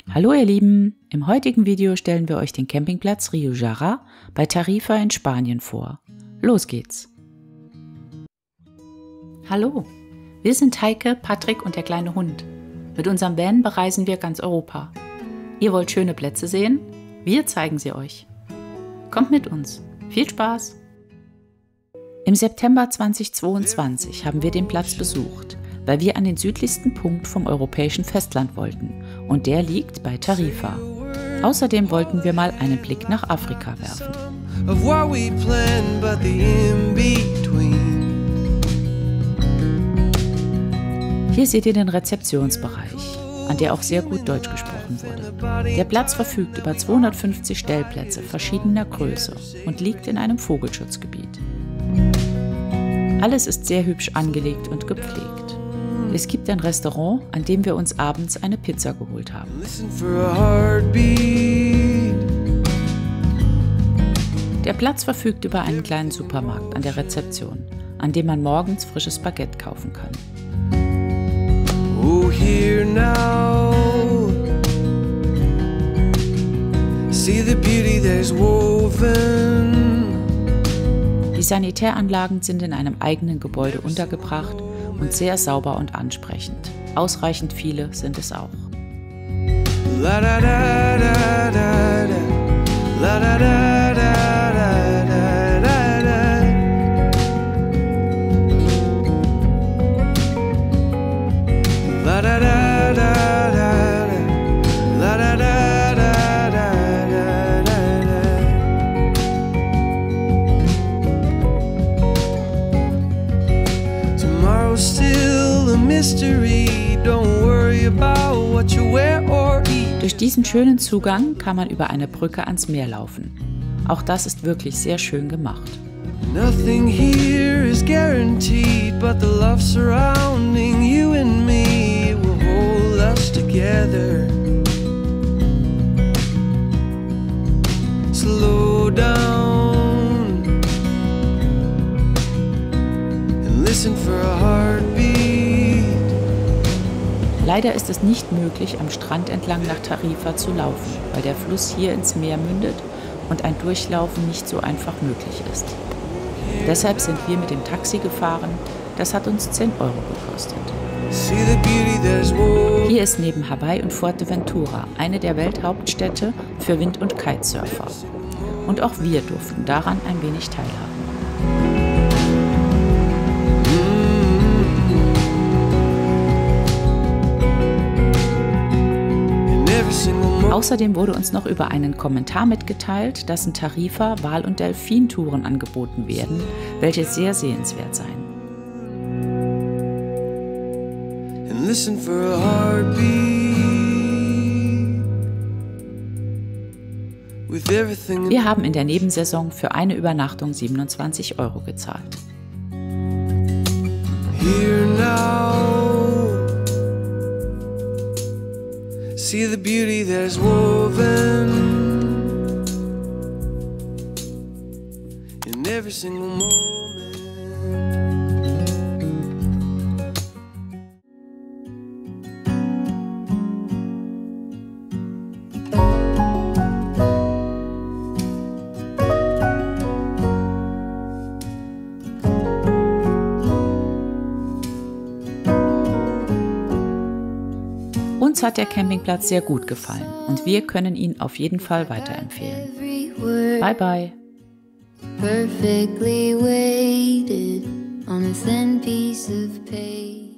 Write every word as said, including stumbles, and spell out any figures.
Hallo ihr Lieben, im heutigen Video stellen wir euch den Campingplatz Rio Jara bei Tarifa in Spanien vor. Los geht's! Hallo, wir sind Heike, Patrick und der kleine Hund. Mit unserem Van bereisen wir ganz Europa. Ihr wollt schöne Plätze sehen? Wir zeigen sie euch. Kommt mit uns, viel Spaß! Im September zweitausendzweiundzwanzig haben wir den Platz besucht, weil wir an den südlichsten Punkt vom europäischen Festland wollten und der liegt bei Tarifa. Außerdem wollten wir mal einen Blick nach Afrika werfen. Hier seht ihr den Rezeptionsbereich, an der auch sehr gut Deutsch gesprochen wurde. Der Platz verfügt über zweihundertfünfzig Stellplätze verschiedener Größe und liegt in einem Vogelschutzgebiet. Alles ist sehr hübsch angelegt und gepflegt. Es gibt ein Restaurant, an dem wir uns abends eine Pizza geholt haben. Der Platz verfügt über einen kleinen Supermarkt an der Rezeption, an dem man morgens frisches Baguette kaufen kann. Oh, here now. See the beauty there's woven. Die Sanitäranlagen sind in einem eigenen Gebäude untergebracht und sehr sauber und ansprechend. Ausreichend viele sind es auch. Durch diesen schönen Zugang kann man über eine Brücke ans Meer laufen. Auch das ist wirklich sehr schön gemacht. Nothing here is guaranteed, but the love surrounding you and me will hold us together. Slow down and listen for a heartbeat. Leider ist es nicht möglich, am Strand entlang nach Tarifa zu laufen, weil der Fluss hier ins Meer mündet und ein Durchlaufen nicht so einfach möglich ist. Deshalb sind wir mit dem Taxi gefahren, das hat uns zehn Euro gekostet. Hier ist neben Hawaii und Fuerteventura eine der Welthauptstädte für Wind- und Kitesurfer. Und auch wir durften daran ein wenig teilhaben. Außerdem wurde uns noch über einen Kommentar mitgeteilt, dass in Tarifa Wal- und Delfintouren angeboten werden, welche sehr sehenswert seien. Wir haben in der Nebensaison für eine Übernachtung siebenundzwanzig Euro gezahlt. See the beauty that's woven in every single moment. Uns hat der Campingplatz sehr gut gefallen und wir können ihn auf jeden Fall weiterempfehlen. Bye bye. Perfectly weighted on a thin piece of paper.